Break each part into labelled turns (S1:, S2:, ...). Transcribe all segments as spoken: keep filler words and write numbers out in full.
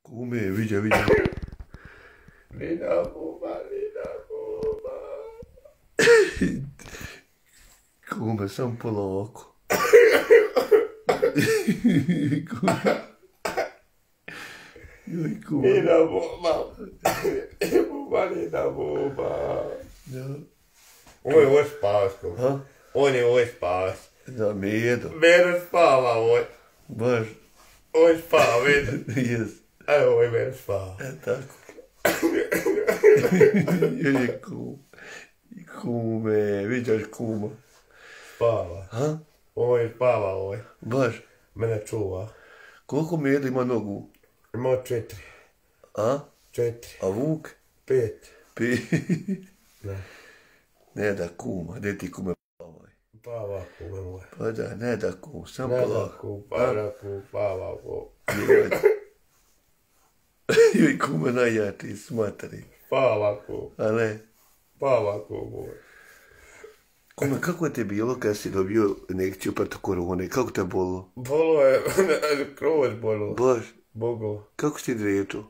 S1: Kume, viđa, viđa.
S2: Nina kuma, Nina kuma.
S1: Kume, sam polako. Joj, kume.
S2: Nina kuma. Kuma, Nina kuma. On je ovo spavas, kume.
S1: Ha?
S2: On je ovo spavas.
S1: Da, Medo.
S2: Medo spava ovo.
S1: Baš.
S2: Ovo spava, Medo.
S1: Jes.
S2: Evo, ovo je Medo spava.
S1: E, tako. Joj, kume. Kume, viđaš kuma.
S2: Spava.
S1: Ha?
S2: Ovo je spava, ovo.
S1: Baš.
S2: Mene čuva.
S1: Koliko Medo ima nogu?
S2: Ima četiri.
S1: A?
S2: Četiri.
S1: A Vuk?
S2: Pet.
S1: Pi.
S2: Ne.
S1: Ne da kuma, gdje ti kume pavaj?
S2: Pava, kume moje.
S1: Pa da, ne da kum, sam
S2: Ne da
S1: polako.
S2: kum, pa da kum, pava, kum.
S1: Joj, kume najjači, smatri.
S2: Pava, kum.
S1: A ne?
S2: Pava, kum moje.
S1: Kume, kako je te bilo kad si dobio injekciju protiv korone? Kako te bolo?
S2: Bolo je, kroz bolo.
S1: Baš?
S2: Bogo.
S1: Kako si ti driječo?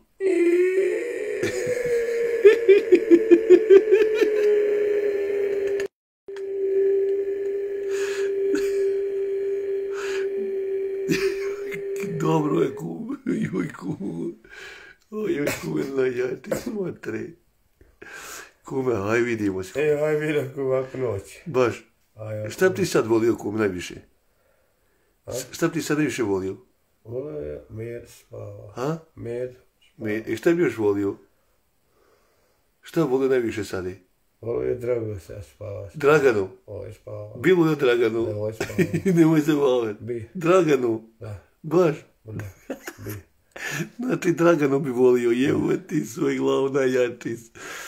S1: Dobro je kume, joj kume. Oj, kume najjači, smatri. Kume, haj vidimo se.
S2: E, haj vidim kako noć.
S1: Baš.
S2: Aj,
S1: Šta bi ti sad volio, kum, najviše? S- Šta bi ti sad najviše volio?
S2: Volo je med spava.
S1: Ha?
S2: Med.
S1: Me, I šta bi još volio? Šta volio najviše sad?
S2: Volo je drago se spava.
S1: Draganu.
S2: Ovo je spava.
S1: Bilo je Draganu.
S2: Ovo je spava.
S1: Nemoj se baviti.
S2: Bi.
S1: Draganu.
S2: Da.
S1: Baš.
S2: Da. Bi.
S1: Znači, Draganu bi volio. Jevo ti svoj glavu najjači.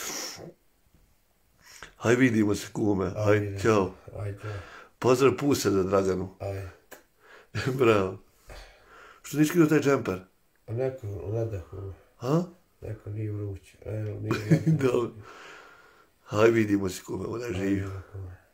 S1: Haj vidimo se, kume. Haj, čao.
S2: Ajde.
S1: Pozdrav pusa za Draganu.
S2: Ajde.
S1: Bravo. Što nisi skinuo taj džemper?
S2: Neko nadahu.
S1: Ha?
S2: Neko nije vruć. Evo, nije vruć.
S1: Dobro. Haj vidimo se, kume, ona živi.
S2: Ajde.